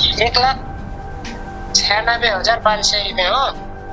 1,96,500 रुपियाँ हो।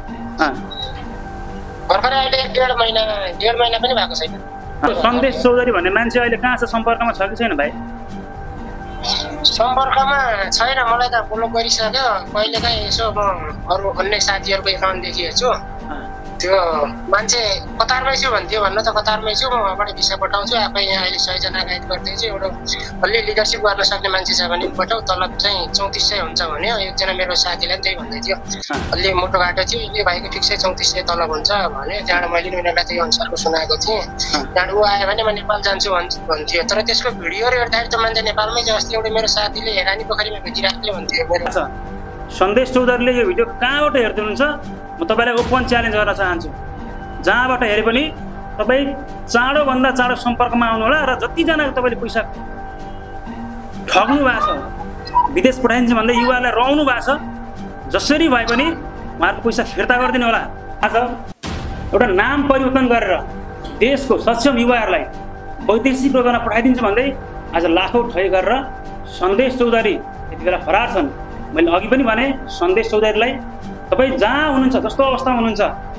भर्खरै अहिले 1.5 महिना पनि भएको छैन। सन्देश चौधरी भन्ने मान्छे अहिले कहाँ छ, सम्पर्कमा छ कि छैन भाइ? सम्पर्कमा छैन, मलाई त ब्लक गरिसक्यो। कहिलेकाहीँ यसो म अरू अन्य साथीहरूको एकाउन्टदेखि हेर्छु, त्यो मान्छे कतारमै छु भन्थ्यो। भन्न त कतारमै छु, म उहाँबाट भिसा पठाउँछु। आफै यहाँ अहिले 100 जना गाइड गर्दैछु। एउटा अलि लिडरसिप गर्न सक्ने मान्छे छ भने पठाऊ, तलब चाहिँ 3400 हुन्छ भन्यो। एकजना मेरो साथीलाई पनि त्यही भन्दै थियो, अलि मोटो बाटो थियो, यो भाइको ठिक 3400 तलब हुन्छ भन्यो। त्यहाँबाट मैले उनीहरूलाई त्यही अनुसारको सुनाएको थिएँ। त्यहाँबाट ऊ आयो भने म नेपाल जान्छु भन्थ्यो, तर त्यसको भिडियोहरू हेर्दाखेरि त मान्छे नेपालमै छ। अस्ति एउटा मेरो साथीले हेरानी पोखरीमा भेटिराख्यो भन्थ्यो। सन्देश चौधरीले यो भिडियो कहाँबाट हेर्दै हुनुहुन्छ? म तपाईँलाई ओपन च्यालेन्ज गर्न चाहन्छु, जहाँबाट हेरे पनि तपाईँ चाँडोभन्दा चाँडो सम्पर्कमा आउनु होला। र जतिजना तपाईँले पैसा ठग्नु भएको छ, विदेश पठाइन्छ भन्दै युवालाई रमाउनु भएको छ, जसरी भए पनि उहाँहरूको पैसा फिर्ता गरिदिनु होला। आज एउटा नाम परिवर्तन गरेर देशको सक्षम युवाहरूलाई वैदेशिक रोजगारमा पठाइदिन्छ भन्दै आज लाखौँ ठगी गरेर सन्देश चौधरी यति बेला फरार छन्। मैले अघि पनि भने, सन्देश चौधरीलाई तपाईँ जहाँ हुनुहुन्छ, जस्तो अवस्थामा हुनुहुन्छ,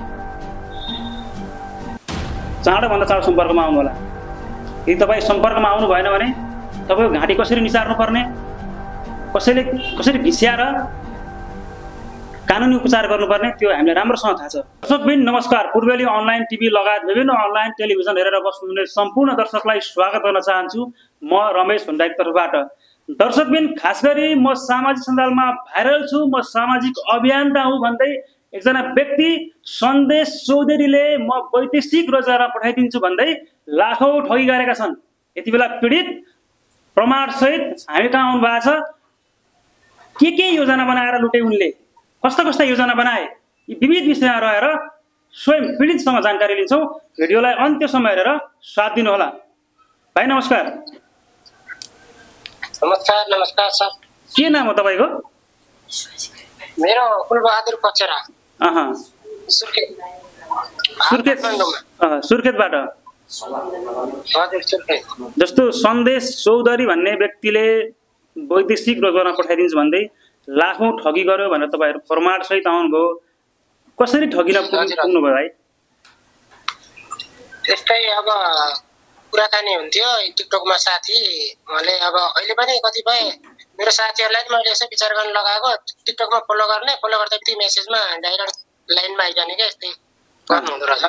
चाँडोभन्दा चाँडो सम्पर्कमा आउनु होला। यदि तपाईँ सम्पर्कमा आउनु भएन भने तपाईँको घाँटी कसरी निसार्नु पर्ने, कसरी घिस्याएर कानुनी उपचार गर्नुपर्ने, त्यो हामीलाई राम्रोसँग थाहा छ। दर्शकबिन नमस्कार, पूर्वेली अनलाइन टिभी लगायत विभिन्न अनलाइन टेलिभिजन हेरेर बस्नुहुने सम्पूर्ण दर्शकलाई स्वागत गर्न चाहन्छु म रमेश भण्डारीको तर्फबाट। दर्शकबिन, खास गरी म सामाजिक सञ्जालमा भाइरल छु, म सामाजिक अभियन्ता हुँ भन्दै एकजना व्यक्ति सन्देश चौधरीले म वैदेशिक रोजगारमा पठाइदिन्छु भन्दै लाखौँ ठगी गरेका छन्। यति बेला पीडित प्रमाणसहित हामी कहाँ आउनु भएको छ, के योजना बनाएर लुटे उनले, कस्ता योजना बनाए, यी विविध विषयमा रहेर स्वयं पीडितसँग जानकारी लिन्छौँ। भिडियोलाई अन्त्यसम्म हेरेर साथ दिनुहोला। भाइ नमस्कार। नमस्कार सर। के नाम हो तपाईँको? मेरो कुलबहादुर कचेरा। सुर्खेतबाट। जस्तो सन्देश चौधरी भन्ने व्यक्तिले वैदेशिक रोजगारमा पठाइदिन्छ भन्दै लाखौँ ठगी गर्यो भनेर तपाईँहरू प्रमाणसहित आउनुभयो, कसरी ठगिन पुग्नुभयो भाइ? त्यस्तै अब कुराकानी हुन्थ्यो टिकटकमा साथी उहाँले। अब अहिले पनि कतिपय मेरो साथीहरूलाई मैले यसै विचार गर्न लगाएको, टिकटकमा फलो गर्ने, फलो गर्दा बित्तिकै मेसेजमा डाइरेक्ट लाइनमा आइजाने क्या, यस्तै गर्नु हुँदो रहेछ।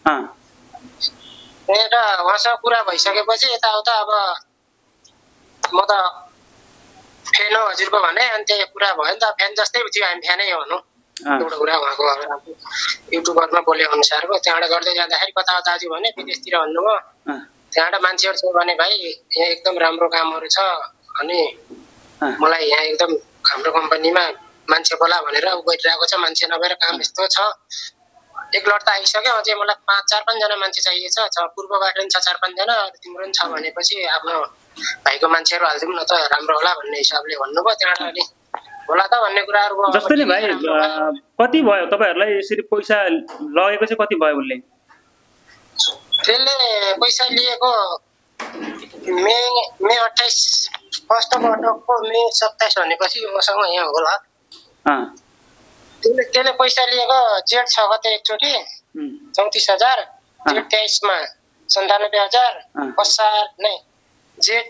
र उहाँसँग कुरा भइसकेपछि यताउता अब म त फ्यान हो हजुरको भने, अनि त्यही कुरा भयो नि त। फ्यान जस्तै थियो, हामी फ्यानै हो भनौँ। एउटा कुरा उहाँको युट्युबरमा बोले अनुसारको। त्यहाँबाट गर्दै जाँदाखेरि कता दाजु भने विदेशतिर भन्नुभयो। त्यहाँबाट मान्छेहरू छ भने भाइ यहाँ एकदम राम्रो कामहरू छ, अनि मलाई यहाँ एकदम हाम्रो कम्पनीमा मान्छे बोला भनेर गइरहेको छ। मान्छे नभएर काम यस्तो छ। एक लट त आइसक्यो, अझै मलाई 4-5 जना मान्छे चाहिएको छ। पूर्वबाट पनि 4-5 जना, तिम्रो पनि छ भनेपछि आफ्नो भाइको मान्छेहरू हालिदिउँ न त राम्रो होला भन्ने हिसाबले भन्नुभयो। त्यहाँबाट अलि होला त भन्ने कुराहरू भयो। जस्तै नि भाइ, कति भयो तपाईँहरूलाई यसरी पैसा लगेको चाहिँ? कति भयो उसले? त्यसले पैसा लिएको मे 28 फर्स्टको मे 27 भनेपछि मसँग यहाँ होला। त्यसले पैसा लिएको जेठ 6 गते एकचोटि 34,000, जेठ 23 मा 97,000, असार नै जेठ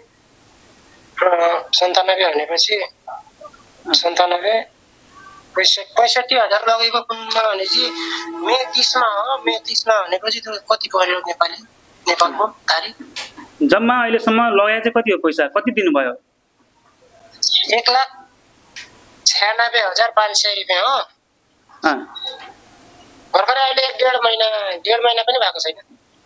97 भनेपछि 65,000 लगेको कुनमा भनेपछि मे 30 मा हो। मे 30 मा भनेपछि त कति पर्यो नेपालको तारिख? जम्मा अहिलेसम्म लगाए चाहिँ कति हो पैसा, कति दिनुभयो? 1,96,500 रुपियाँ हो। भर्खरै अहिले 1.5 महिना पनि भएको छैन।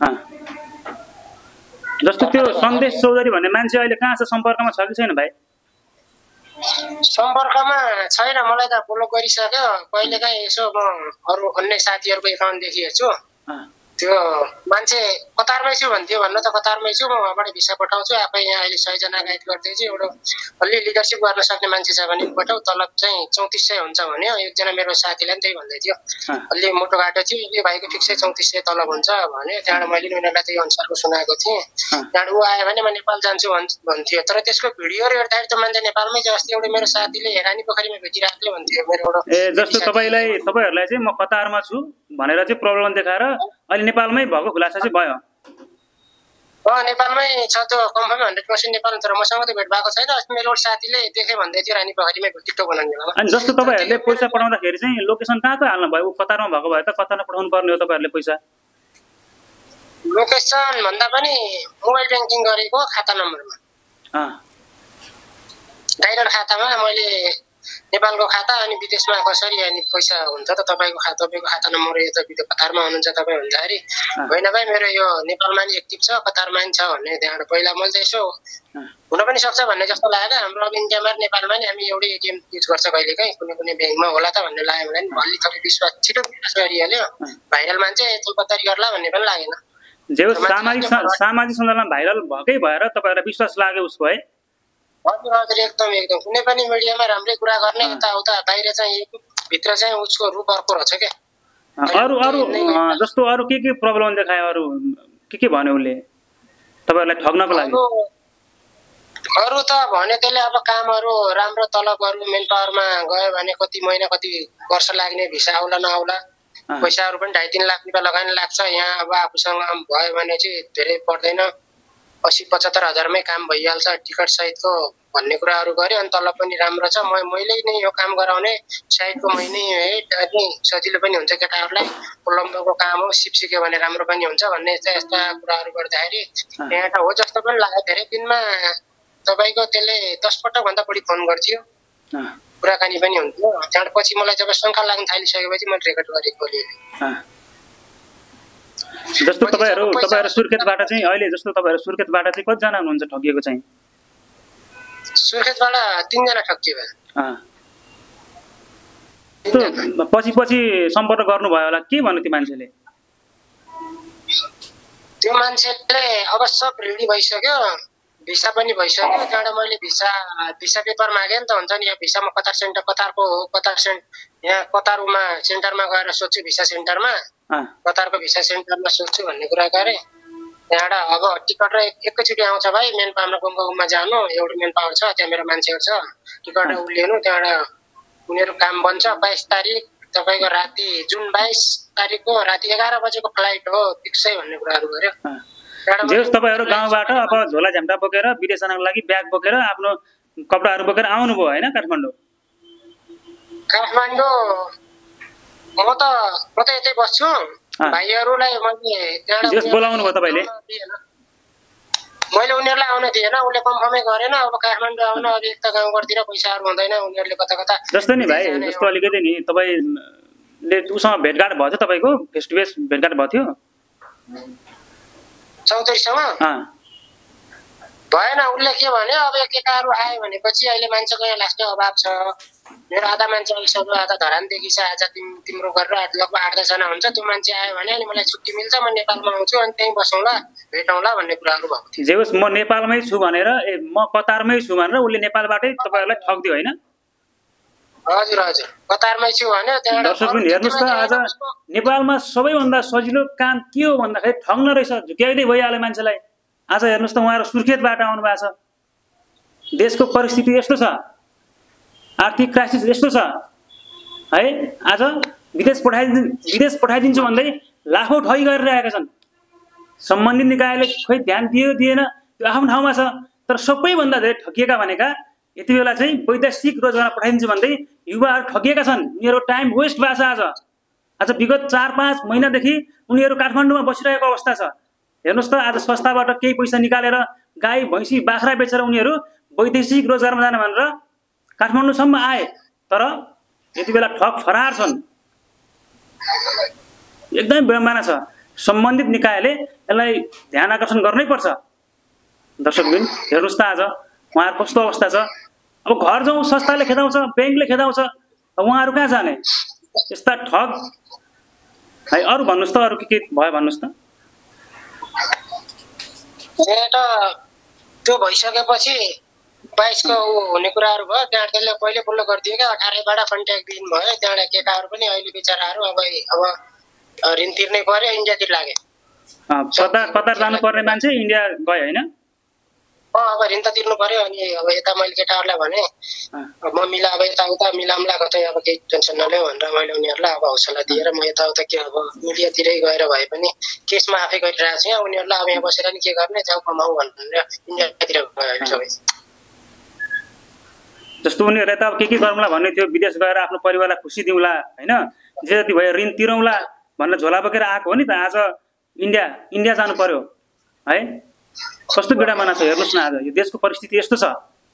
जस्तो त्यो सन्देश चौधरी भन्ने मान्छे अहिले कहाँ छ, सम्पर्कमा छ कि छैन भाइ? सम्पर्कमा छैन, मलाई त ब्लक गरिसक्यो। कहिलेकाहीँ यसो म अरू अन्य साथीहरूको एकाउन्टदेखि हेर्छु, त्यो मान्छे कतारमै छु भन्थ्यो भन्न त कतारमै छु, म वहाँबाट भिसा पठाउँछु, आफै यहाँ अहिले 100 जना गाइड गर्दैछु। एउटा अलि लिडरसिप गर्न सक्ने मान्छे छ भने पठाऊ, तलब चाहिँ 3400 हुन्छ भन्यो। एकजना मेरो साथीलाई पनि त्यही भन्दै थियो, अलि मोटो बाटो थियो, यो भाइको फिक्सै 3400 तलब हुन्छ भन्यो। त्यहाँबाट मैले उनीहरूलाई त्यही अनुसारको सुनाएको थिएँ। त्यहाँबाट ऊ आयो भने म नेपाल जान्छु भन्थ्यो, तर त्यसको भिडियोहरू हेर्दाखेरि त मान्छे नेपालमै छ। अस्ति एउटा मेरो साथीले रानी पोखरीमा भेटिरहेको थियो भन्थ्यो मेरो एउटा। जस्तो तपाईहरुलाई चाहिँ म कतारमा छु भनेर चाहिँ प्रब्लम देखाएर अहिले नेपालमै भएको खुलासा चाहिँ भयो। नेपालमै छ त्यो कन्फर्म 100% नेपालमा, तर मसँग त भेट भएको छैन। अस्ति मेरो साथीले देखे भन्दै थियो रानी पोखरीमै टिकटक बनाउने बेलामा। अनि जस्तो तपाईहरुले पैसा पठाउँदाखेरि चाहिँ लोकेसन कहाँ हाल्नु भयो? कतारमा भएको भए त कतारमा पठाउनु पर्ने हो तपाईहरुले पैसा? लोकेसन भन्दा पनि मोबाइल ब्याङ्किङ गरेको खाता नम्बरमा, डाइरेक्ट खातामा मैले नेपालको खाता अनि विदेशमा कसरी अनि पैसा हुन्छ त तपाईँको खाता नम्बर यो त कतारमा हुनुहुन्छ तपाईँ भन्दाखेरि होइन भाइ मेरो यो नेपालमा नि एक्टिभ छ कतारमा नि छ भन्ने। त्यहाँबाट पहिला मैले चाहिँ यसो हुन पनि सक्छ भन्ने जस्तो लाग्यो। हाम्रो अब इन्डियामा नेपालमा नि हामी एउटै एटिएम युज गर्छ कहिलेकाहीँ, कुनै ब्याङ्कमा होला त भन्ने लाग्यो मलाई। अलि थोरै विश्वास छिटो गरिहाल्यो, भाइरल मान्छे चौपत्तरी गर्ला भन्ने पनि लागेन। जे सामाजिक सञ्जालमा भाइरल भएकै भएर तपाईँहरूलाई विश्वास लाग्यो उसको है? हजुर हजुर, एकदम एकदम। कुनै पनि मिडियामा राम्रै कुरा गर्ने, यताउता बाहिर चाहिँ भित्र चाहिँ उसको रूप अर्को रहेछ क्या। अरू जस्तो अरू के प्रब्लम देखायो? अरू के भन्यो उसले तपाईँहरूलाई ठग्नको लागि? अरू त भन्यो त्यसले अब कामहरू राम्रो तलबहरू मेन पावरमा गयो भने कति महिना कति वर्ष लाग्ने, भिसा आउला नआउला, पैसाहरू पनि 2.5-3 लाख रुपियाँ लगानी लाग्छ। यहाँ अब आफूसँग भयो भने चाहिँ धेरै पर्दैन, 80-75 हजारमै काम भइहाल्छ टिकट सहितको भन्ने कुराहरू गर्यो। अनि तलब पनि राम्रो छ, मैले नै यो काम गराउने साइडको मैले है सजिलो पनि हुन्छ केटाहरूलाई, कोलम्बोको काम हो, सिप सिक्यो भने राम्रो पनि हुन्छ भन्ने यस्ता कुराहरू गर्दाखेरि यहाँ त हो जस्तो पनि लाग्यो। धेरै दिनमा तपाईँको त्यसले 10 पटक भन्दा बढी फोन गर्थ्यो, कुराकानी पनि हुन्थ्यो। त्यहाँबाट पछि मलाई जब शङ्का लाग्न थालिसकेपछि मैले रेकर्ड गरेको अलि। जस्तो तपाईहरु सुर्खेतबाट चाहिँ अहिले जस्तो तपाईहरु सुर्खेतबाट चाहिँ कतिजना हुनुहुन्छ ठगिएको चाहिँ? सुर्खेतबाट 3 जना ठगियो। पछि सम्पर्क गर्नुभयो होला, के भन्नु त्यो मान्छेले? त्यो मान्छेले अब सब रेडी भइसक्यो, भिसा पनि भइसक्यो। त्यहाँबाट मैले भिसा पेपर मागेँ नि त, हुन्छ नि यहाँ भिसा म यहाँ कतारमा सेन्टरमा गएर सोध्छु, भिसा सेन्टरमा कतारको भिसा सेन्टरमा सोध्छु भन्ने कुरा गरेँ। त्यहाँबाट अब टिकट र एकैचोटि आउँछ भाइ, मेन पावरमा गुम्बा जानु, एउटा मेन पावर छ त्यहाँ मेरो मान्छेहरू छ, टिकट उलिनु। त्यहाँबाट उनीहरू काम बन्छ 22 तारिक तपाईँको राति, जुन 22 तारिकको राति 11 बजेको फ्लाइट हो फिक्सै भन्ने कुराहरू गर्यो। तपाईँहरू गाउँबाट अब झोला झ्याम्टा बोकेर विदेश जानको लागि ब्याग बोकेर आफ्नो कपडाहरू बोकेर आउनुभयो होइन काठमाडौँ? म त यतै बस्छु, भाइहरूलाई मैले बोलाउनु भयो तपाईँले? मैले उनीहरूलाई आउन दिएन, उसले कन्फर्मै गरेन। अब काठमाडौँ आउन अब एक त गाउँघरतिर पैसाहरू हुँदैन, उनीहरूले कता जस्तो नि भाइ, जस्तो अलिकति नि तपाईँले उसँग भेटघाट भयो थियो, तपाईँको फेस टु फेस भेटघाट भयो थियो चौधरीसँग? भएन। उसले के भन्यो, अब केटाहरू आयो भनेपछि अहिले मान्छेको यहाँ लास्टै अभाव छ, मेरो आधा मान्छे आइसक्यो, आधा धरानदेखि छ, आज तिम्रो गरेर लगभग 8-10 जना हुन्छ। त्यो मान्छे आयो भने अनि मलाई छुट्टी मिल्छ, म नेपालमा आउँछु अनि त्यहीँ बसौँला भेटौँला भन्ने कुराहरू भएको थियो। जे होस् म नेपालमै छु भनेर, म कतारमै छु भनेर उसले नेपालबाटै तपाईँहरूलाई ठग्दियो होइन? हजुर हजुर, कतारमै छु भन्यो। दर्शक पनि हेर्नुहोस् त, आज नेपालमा सबैभन्दा सजिलो काम के हो भन्दाखेरि ठग्न रहेछ, झुक्याइदिँदै भइहाल्यो मान्छेलाई। आज हेर्नुहोस् त, उहाँहरू सुर्खेतबाट आउनु भएको छ, देशको परिस्थिति यस्तो छ, आर्थिक क्राइसिस यस्तो छ है, आज विदेश पठाइदिन्छु भन्दै लाखौँ ठगी गरिरहेका छन्। सम्बन्धित निकायले खोइ ध्यान दिएन, त्यो आफ्नो ठाउँमा छ, तर सबैभन्दा धेरै ठगिएका भनेका यति बेला चाहिँ वैदेशिक रोजगार पठाइदिन्छु भन्दै युवाहरू ठगिएका छन्। उनीहरू टाइम वेस्ट भएको छ। आज विगत 4-5 महिनादेखि उनीहरू काठमाडौँमा बसिरहेको अवस्था छ। हेर्नुहोस् त, आज संस्थाबाट केही पैसा निकालेर गाई भैँसी बाख्रा बेचेर उनीहरू वैदेशिक रोजगारमा जान भनेर काठमाडौँसम्म आए, तर यति बेला ठग फरार छन्। एकदमै विडम्बना छ। सम्बन्धित निकायले यसलाई ध्यान आकर्षण गर्नै पर्छ। दर्शकबिन हेर्नुहोस् त, आज उहाँहरूको कस्तो अवस्था छ। अब घर जाउँ संस्थाले खेदाउँछ, ब्याङ्कले खेदाउँछ, उहाँहरू कहाँ जाने? यस्ता ठग है। अरू भन्नुहोस् त, अरू के भयो भन्नुहोस् त। त्यो भइसकेपछि 22 को हुने कुराहरू भयो। त्यहाँ त्यसले पहिले पल्लो गरिदियो क्या, 18बाट कन्ट्याक्ट दिन भयो। त्यहाँबाट केटाहरू पनि अहिले बिचराहरू अब ऋण तिर्नै पर्यो, इन्डियातिर लागे। कतार जानुपर्ने मान्छे इन्डिया गयो होइन? अब ऋण त तिर्नु पर्यो। अनि अब यता मैले केटाहरूलाई भने म मिला, अब यताउता मिलाउँला, कतै अब केही टेन्सन नलियो भनेर मैले उनीहरूलाई अब हौसला दिएर म यताउता के अब मिडियातिरै गएर भए पनि केसमा आफै गरिरहेको छु। यहाँ उनीहरूलाई अब यहाँ बसेर नि के गर्ने, जाउँ कमाऊ भनेर इन्डियातिर गयो सबै। जस्तो उनीहरूले त अब के गरौँला भन्ने थियो, विदेश गएर आफ्नो परिवारलाई खुसी दिउँला होइन, जे जति भयो ऋण तिरौँला भनेर झोला बोकेर आएको हो नि त। आज इन्डिया जानु पर्यो है। कस्तो बेडामा छ हेर्नुहोस् न, आज यो देशको परिस्थिति यस्तो छ।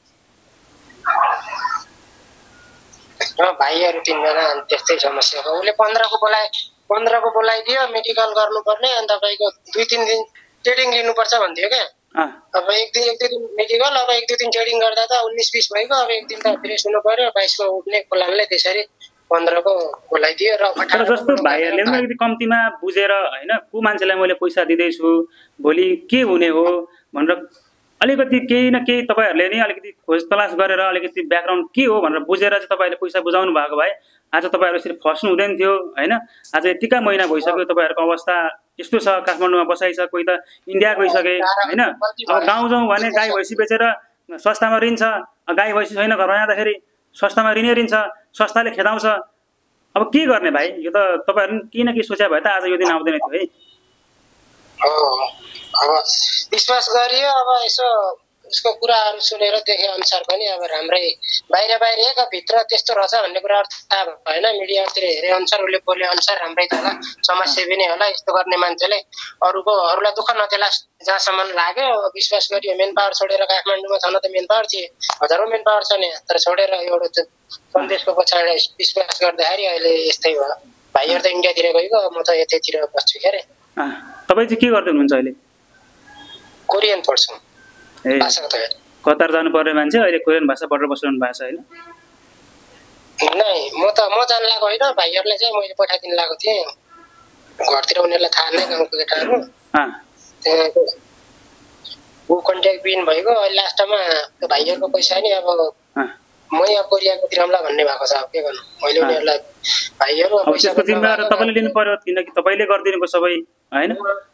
भाइहरू 3 जना त्यस्तै समस्या हो। उसले 15 को बोलाइदियो, मेडिकल गर्नुपर्ने, अनि तपाईँको 2-3 दिन ट्रेडिङ लिनुपर्छ भन्थ्यो क्या। अब एक दिन मेडिकल, अब 1-2 दिन ट्रेडिङ गर्दा त 19-20 भइगयो। अब एक दिन त फ्रेस हुनु पर्यो। 22 को उठ्ने प्लानले त्यसरी 15 को बोलाइदियो। र जस्तो भाइहरूले पनि अलिकति कम्तीमा बुझेर होइन, को मान्छेलाई मैले पैसा दिँदैछु, भोलि के हुने हो भनेर अलिकति केही न केही तपाईँहरूले नि अलिकति खोज तलास गरेर अलिकति ब्याकग्राउन्ड के हो भनेर बुझेर चाहिँ तपाईँहरूले पैसा बुझाउनु भएको भए आज तपाईँहरू यसरी फस्नु हुँदैन थियो होइन। आज यतिका महिना भइसक्यो, तपाईँहरूको अवस्था यस्तो छ। काठमाडौँमा बसाइ छ, कोही त इन्डिया गइसके होइन। अब गाउँ जाउँ भने गाई भैँसी बेचेर सस्तामा ऋण छ, गाई भैँसी छैन घरमा जाँदाखेरि सस्तामा ऋणै ऋण छ, सस्ताले खेदाउँछ। अब के गर्ने भाइ, यो त तपाईँहरू केही न केही सोचे भए त आज यो दिन आउँदैन थियो है। अब विश्वास गरियो। अब यसो उसको कुराहरू सुनेर देखे अनुसार पनि अब राम्रै बाहिर एक भित्र त्यस्तो रहेछ भन्ने कुराहरू थाहा भएन। मिडियातिर हेरे अनुसार, उसले बोले अनुसार राम्रै त होला, समाजसेवी नै होला। यस्तो गर्ने मान्छेले अरूलाई दुःख नदेला जहाँसम्म लाग्यो। विश्वास गरियो। मेन पावर छोडेर काठमाडौँमा छन त मेन पावर थिए, हजारौँ मेन पावर छ नि, तर छोडेर एउटा सन्देशको पछाडि विश्वास गर्दाखेरि अहिले यस्तै भयो। भाइहरू त इन्डियातिर गइगयो, म त यतैतिर बस्छु के अरे। तपाईँ चाहिँ के गर्दै हुनुहुन्छ अहिले? कोरियन पढ्छु। कतार जानु पर्ने मान्छे अहिले कोरियन भाषा पढेर बसिरहनु भएको छ होइन? नै म जान लागेको होइन। भाइहरूलाई चाहिँ मैले पठाइदिन लागेको थिएँ घरतिर। उनीहरूलाई थाहा नै गाउँको केटाहरू। त्यहाँको ऊ कन्ट्याक्ट बिन भइगयो। अहिले लास्टमा त्यो भाइहरूको पैसा नि अब म यहाँ कोरियाको तिरौँला भन्ने भएको छ। अब के गर्नु, मैले उनीहरूलाई भाइहरू त्यसको जिम्मेवारी तपाईँले लिनु पर्यो, किनकि तपाईँले गरिदिनुको सबै होइन।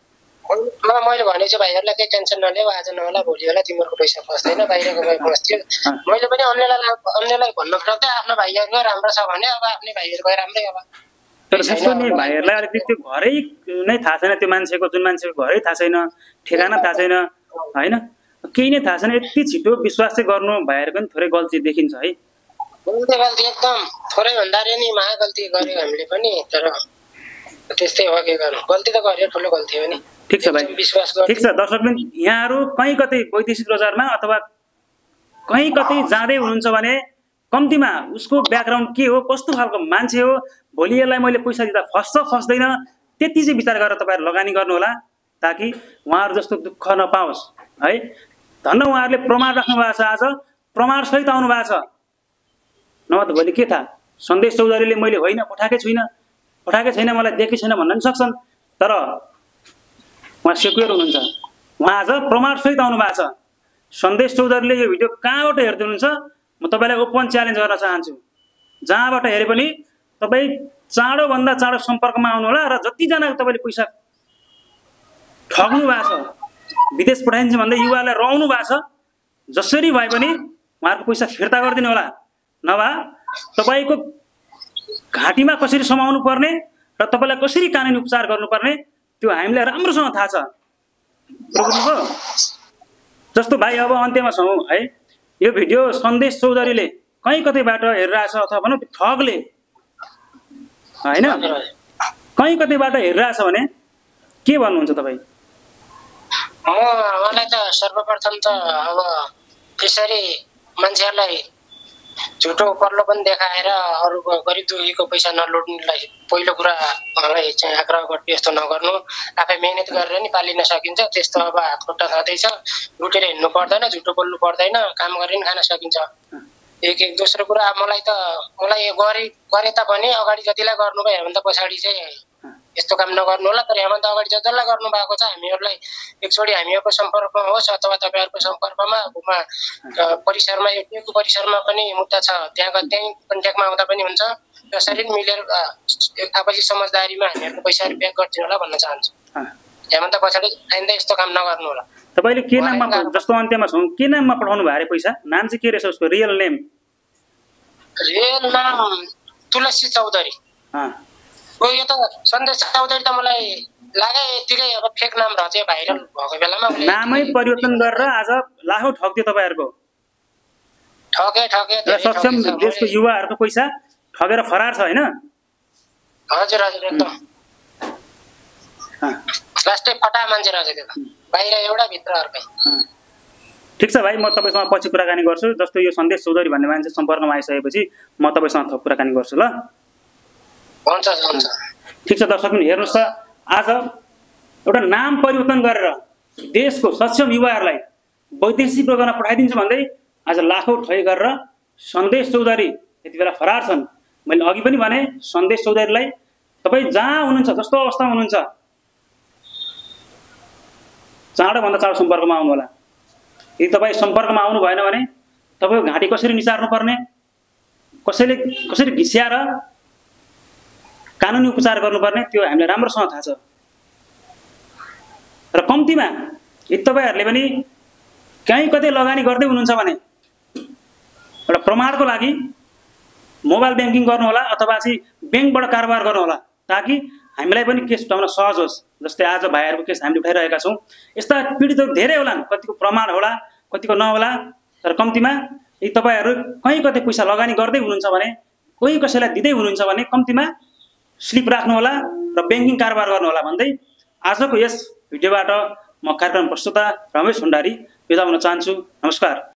मैले भनेको छु भाइहरूलाई केही टेन्सन नलियो, आज नहोला भोलि होला तिमीहरूको पैसा फस्दैन, बाहिरको गए फस्थ्यो। मैले पनि अन्यलाई भन्नु सक्दै आफ्नो भाइहरूको राम्रो छ भने अब आफ्नै भाइहरूको राम्रै होला। तर जस्तो नि भाइहरूलाई अलिकति त्यो घरै नै थाहा छैन, त्यो मान्छेको जुन मान्छेको घरै थाहा छैन, ठेगाना थाहा छैन होइन, केही नै थाहा छैन, यति छिटो विश्वास चाहिँ गर्नु भाइहरूको पनि थोरै गल्ती देखिन्छ है। गल्ती एकदम थोरै भन्दा नि महा गल्ती गर्यो हामीले पनि। तर त्यस्तै हो, के गर्नु, गल्ती त गर्यो, ठुलो गल्ती हो नि। ठिक छ भाइ, ठिक छ। दर्शकबिन, यहाँहरू कहीँ कतै वैदेशिक रोजगारमा अथवा कहीँ कतै जाँदै हुनुहुन्छ भने कम्तीमा उसको ब्याकग्राउन्ड के हो, कस्तो खालको मान्छे हो, भोलि यसलाई मैले पैसा दिँदा फस्दैन, त्यति चाहिँ विचार गरेर तपाईँहरू लगानी गर्नुहोला, ताकि उहाँहरू जस्तो दुःख नपाओस् है। धन्न उहाँहरूले प्रमाण राख्नु भएको छ, आज प्रमाणसहित आउनु भएको छ। नभए त भोलि के थाहा, सन्देश चौधरीले मैले होइन पठाएकै छैन, मलाई दिएकै छैन भन्न पनि सक्छन्। तर उहाँ सेक्युर हुनुहुन्छ, उहाँ आज प्रमाणसहित आउनु भएको छ। सन्देश चौधरीले यो भिडियो कहाँबाट हेर्दै हुनुहुन्छ, म तपाईँलाई ओपन च्यालेन्ज गर्न चाहन्छु। जहाँबाट हेरे पनि तपाईँ चाँडोभन्दा चाँडो सम्पर्कमा आउनुहोला। र जतिजना तपाईँले पैसा ठग्नु भएको छ, विदेश पठाइन्छ भन्दै युवालाई रुवाउनु भएको छ, जसरी भए पनि उहाँहरूको पैसा फिर्ता गरिदिनु होला। नभए तपाईँको घाँटीमा कसरी समाउनु पर्ने र तपाईँलाई कसरी कानुनी उपचार गर्नुपर्ने त्यो हामीलाई राम्रोसँग थाहा छ। बुझ्नुभयो? जस्तो भाइ अब अन्त्यमा छौँ है। यो भिडियो सन्देश चौधरीले कहीँ कतैबाट हेरिरहेछ अथवा भनौँ ठगले होइन कहीँ कतैबाट हेरिरहेछ भने के भन्नुहुन्छ तपाईँ? मलाई त सर्वप्रथम त अब त्यसरी मान्छेहरूलाई झुटो प्रलोभन देखाएर अरूको गरिब दुखीको पैसा नलुट्नुलाई पहिलो कुरा मलाई चाहिँ आग्रह गर्छु, यस्तो नगर्नु। आफै मेहनत गरेर नि पालिन सकिन्छ। त्यस्तो अब हात खुट्टा छँदैछ, लुटेर हिँड्नु पर्दैन, झुटो बोल्नु पर्दैन, काम गरेर नि खान सकिन्छ। एक दोस्रो कुरा मलाई गरे तापनि अगाडि जतिलाई गर्नुभयो भने त पछाडि चाहिँ यस्तो काम नगर्नु होला। तर हेमन्त अगाडि जसलाई गर्नु भएको छ हामीहरूलाई एकचोटि हामीहरूको सम्पर्कमा होस् अथवा तपाईँहरूको सम्पर्कमा परिसरमा एउटा परिसरमा पनि मुद्दा छ त्यही कन्ट्याक्टमा आउँदा पनि हुन्छ। यसरी मिलेर आपसी समझदारीमा हामीहरूको पैसाहरू ब्याक गरिदिनु होला भन्न चाहन्छु। हेमन्त पछाडि आइन्दा यस्तो काम नगर्नु होला। तपाईँले के नाममा जस्तो अन्त्यमा छौँ के नाममा पठाउनु भयो अरे पैसा? नाम चाहिँ के रहेछ उसको रियल नेम? रियल नाम तुलसी चौधरी। यो त सन्देश चौधरी त मलाई लागे यतिकै अब फेक नाम रचे भाइरल भएको बेलामा नामै परिवर्तन गरेर आज लाखौँ ठग्दियो तपाईँहरूको। ठगे सक्षम देशको युवाहरूको पैसा ठगेर फरार छ होइन? हजुर हजुर एकदम लास्टै फटा मान्छे रहेछ त्यो बाहिर एउटा भित्र अर्कै। ठिक छ भाइ, म तपाईँसँग पछि कुराकानी गर्छु। जस्तो यो सन्देश चौधरी भन्ने मान्छे सम्पर्कमा आइसकेपछि म तपाईँसँग थप कुराकानी गर्छु ल। हुन्छ हुन्छ ठिक छ दर्शक हेर्नुहोस् त, आज एउटा नाम परिवर्तन गरेर देशको सक्षम युवाहरूलाई वैदेशिक प्रोग्राममा पठाइदिन्छु भन्दै आज लाखौँ ठगी गरेर सन्देश चौधरी यति बेला फरार छन्। मैले अघि पनि भने सन्देश चौधरीलाई तपाईँ जहाँ हुनुहुन्छ जस्तो अवस्थामा हुनुहुन्छ चाँडोभन्दा चाँडो सम्पर्कमा आउनु होला। यदि तपाईँ सम्पर्कमा आउनु भएन भने तपाईँको घाँटी कसरी निचार्नु पर्ने, कसरी घिस्याएर कानुनी उपचार गर्नुपर्ने त्यो हामीलाई राम्रोसँग थाहा छ। र कम्तीमा यदि तपाईँहरूले पनि कहीँ कतै लगानी गर्दै हुनुहुन्छ भने एउटा प्रमाणको लागि मोबाइल ब्याङ्किङ गर्नुहोला अथवा चाहिँ ब्याङ्कबाट कारोबार गर्नुहोला, ताकि हामीलाई पनि केस उठाउन सहज होस्। जस्तै आज भाइहरूको केस हामीले उठाइरहेका छौँ। यस्ता पीडितहरू धेरै होलान्, कतिको प्रमाण होला कतिको नहोला। तर कम्तीमा यदि तपाईँहरू कहीँ कतै पैसा लगानी गर्दै हुनुहुन्छ भने, कोही कसैलाई दिँदै हुनुहुन्छ भने कम्तीमा स्लिप राख्नु होला र ब्याङ्किङ कारोबार गर्नु होला भन्दै आजको यस भिडियोबाट म कार्यक्रम प्रस्तुता रमेश भण्डारी बिदा हुन चाहन्छु। नमस्कार।